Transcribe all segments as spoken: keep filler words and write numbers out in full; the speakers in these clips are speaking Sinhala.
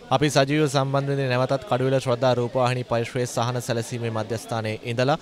අපි සජීව සම්බන්ධයෙන් නැවතත් කඩුවෙල ශ්‍රද්ධා රූපවාහිනී පරිශ්‍රයේ සහන සැලසීමේ මධ්‍යස්ථානයේ ඉඳලා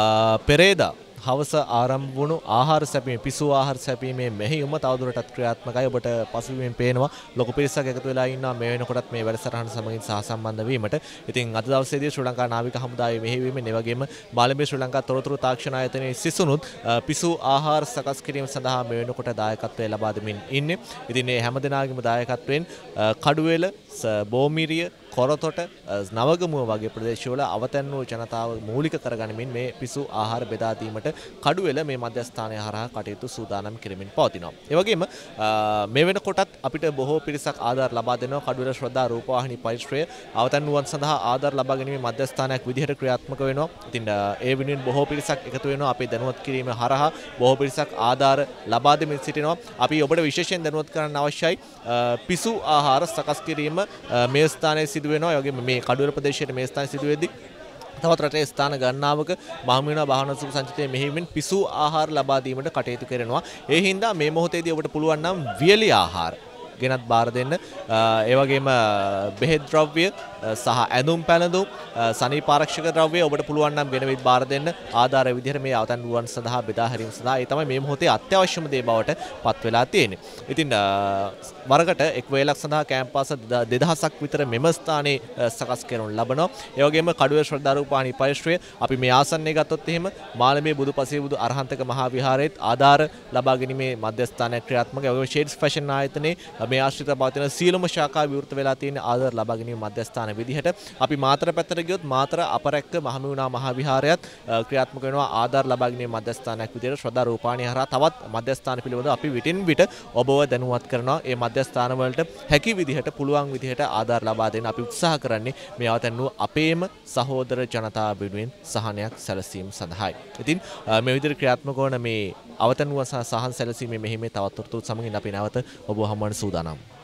පෙරේදා හවස ආරම්භ වුණු ආහාර සැපීමේ පිසු ආහාර සැපීමේ මෙහෙයුම තවදුරටත් ක්‍රියාත්මකයි. ඔබට පසුබිමින් පේනවා ලොකු පිරිසක් එකතු වෙලා ඉන්නවා මේ වෙනකොටත් මේ වැඩසටහන සමගින් සහසම්බන්ධ වීමට. ඉතින් අද දවසේදී ශ්‍රී ලංකා නාවික හමුදාවේ මෙහෙයවීමෙන් ඒ වගේම මාළඹේ ශ්‍රී ලංකා තොරතුරු තාක්ෂණ ආයතනයේ සිසුනුත් පිසු ආහාර සකස් කිරීම සඳහා මේ වෙනකොට දායකත්වය ලබා දෙමින් ඉන්නේ. ඉතින් මේ හැම දිනාගේම දායකත්වයෙන් කඩුවෙල බෝමිරිය කොරතොට නවගමුව වගේ ප්‍රදේශවල අවතැන් වූ ජනතාව මූලික කරගනිමින් මේ පිසු ආහාර බෙදා දීමට කඩුවෙල මේ මධ්‍යස්ථානය හරහා කටයුතු සූදානම් කරමින් පවතිනවා. ඒ වගේම මේ වෙනකොටත් අපිට බොහෝ පිරිසක් ආධාර ලබා දෙනවා. කඩුවෙල ශ්‍රද්ධා රූපවාහිනී පරිශ්‍රය අවතැන් වූවන් සඳහා ආධාර ලබා ගැනීමේ මධ්‍යස්ථානයක් විදිහට ක්‍රියාත්මක වෙනවා. ඉතින් ඒ වෙනුවෙන් බොහෝ පිරිසක් එකතු වෙනවා. අපේ දැනුවත් කිරීම හරහා බොහෝ පිරිසක් ආධාර ලබා දෙමින් සිටිනවා. අපි ඔබට විශේෂයෙන් දැනුවත් කරන්න අවශ්‍යයි පිසු ආහාර සකස් කිරීම මේ ස්ථානයේ සිදු වෙනවා. ඒ වගේම මේ කඩුවෙල ප්‍රදේශයේ මේ ස්ථානයේ සිදු වෙද්දී තවත් රටේ ස්ථාන ගණනාවක මහමෙවුනා භාවනා සුඛ සංචිතයේ මෙහෙයමින් පිසු ආහාර ලබා දීමට කටයුතු කරනවා. ඒ හින්දා මේ මොහොතේදී ඔබට පුළුවන් නම් වියලි ආහාර ගෙනත් බාර දෙන්න. ඒ වගේම බෙහෙත් ද්‍රව්‍ය සහ ඇඳුම් පැළඳුම් සනීප ආරක්ෂක ද්‍රව්‍ය ඔබට පුළුවන් නම් ගෙනවිත් බාර දෙන්න. ආධාර විදිහට මේ අවතන් වූවන් සඳහා බෙදා හැරීම සඳහා ඒ තමයි මේ මොහොතේ අත්‍යවශ්‍යම දේ බවට පත් වෙලා තියෙන්නේ. ඉතින් වරකට එක් වේලක් සඳහා කැම්පස් දෙදහසක් විතර මෙම ස්ථානයේ සකස් කරනු ලබනවා. ඒ වගේම කඩුවෙල ශ්‍රද්ධා රූපවාහිනී පරිශ්‍රය අපි මේ ආසන්නයේ ගත්තොත් එහෙම මාළඹේ බුදුපසේ බුදු අරහන්තක මහා විහාරයේත් ආධාර ලබා ගැනීමේ මධ්‍යස්ථානයක් ක්‍රියාත්මකයි. ඒ වගේම ෂේඩ්ස් ෆැෂන් ආයතනයේ මේ ආශ්‍රිත පවතින සියලුම ශාඛා විවෘත වෙලා තියෙන ආධාර ලබා ගැනීම මධ්‍යස්ථාන විදිහට අපි මාතර පැත්තට ගියොත් මාතර අපරැක්ක මහමෙවුනා මහා විහාරයත් ක්‍රියාත්මක වෙනවා ආධාර ලබා ගැනීම මධ්‍යස්ථානයක් විදිහට. ශ්‍රද්ධා රූපවාහිනිය හරහා තවත් මධ්‍යස්ථාන පිළිබඳව අපි විටින් විට ඔබව දැනුවත් කරනවා. ඒ මධ්‍යස්ථාන වලට හැකි විදිහට පුළුවන් විදිහට ආධාර ලබා දෙන්න අපි උත්සාහ කරන්නේ මේ අවතන් වූ අපේම සහෝදර ජනතාව වෙනුවෙන් සහනයක් සැලසීම සඳහායි. ඉතින් මේ විදිහට ක්‍රියාත්මක වන මේ අවතන් වූ සහන් සැලසීමේ මෙහිමේ තවත් තොරතුරු සමගින් අපි නැවත ඔබව හමුවන්න සූදානම්.